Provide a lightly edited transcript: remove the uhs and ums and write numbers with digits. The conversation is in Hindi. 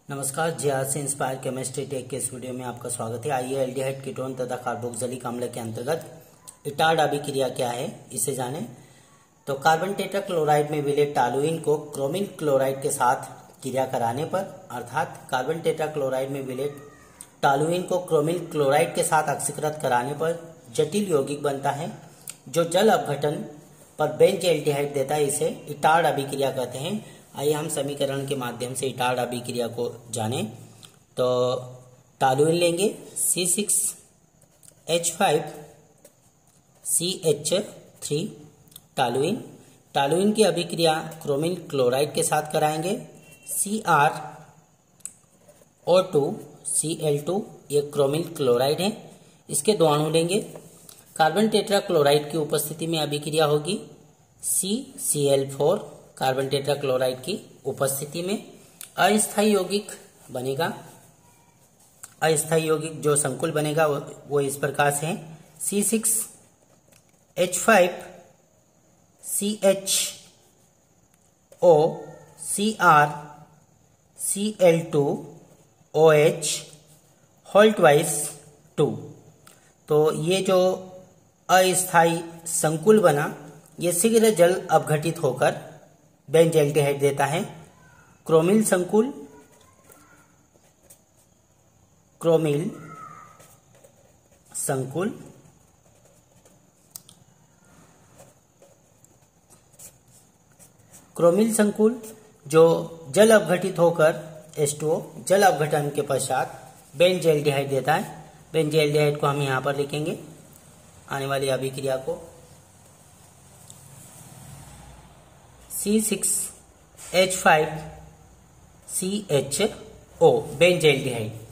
नमस्कार, जे से इंस्पायर केमिस्ट्री टेक के इस वीडियो में आपका स्वागत है। आइए एल्डिहाइड कीटोन तथा कार्बोक्सिलिक अम्ल के अंतर्गत इटार्ड अभिक्रिया क्या है इसे जानें। तो कार्बन टेट्रा क्लोराइड में विलेय टॉलुइन को क्रोमिल क्लोराइड के साथ क्रिया कराने पर, अर्थात कार्बन टेट्रा क्लोराइड में विलेय टॉलुइन को क्रोमिल क्लोराइड के साथ ऑक्सीकृत कराने पर जटिल यौगिक बनता है जो जल अपघटन पर बेंज एल्डिहाइड देता है। इसे इटार्ड अभिक्रिया कहते हैं। आइए हम समीकरण के माध्यम से इटार्ड अभिक्रिया को जानें। तो टॉलुइन लेंगे C6H5CH3 टॉलुइन की अभिक्रिया क्रोमिल क्लोराइड के साथ कराएंगे। CrO2Cl2 ये क्रोमिल क्लोराइड है, इसके दो अणु लेंगे। कार्बन टेट्रा क्लोराइड की उपस्थिति में अभिक्रिया होगी CCl4 कार्बन टेट्रा क्लोराइड की उपस्थिति में अस्थायी यौगिक बनेगा। अस्थायी यौगिक जो संकुल बनेगा वो इस प्रकार से है C6H5CHOCl2OH2। तो ये जो अस्थायी संकुल बना ये शीघ्र जल अपघटित होकर बेंज एल्डिहाइड देता है। क्रोमिल संकुल जो जल अपघटित होकर H2O जल अपघटन के पश्चात बेंज एल्डिहाइड देता है। बेंज एल्डिहाइड को हम यहां पर लिखेंगे आने वाली अभिक्रिया को C6H5CHO बेंज एल्डिहाइड।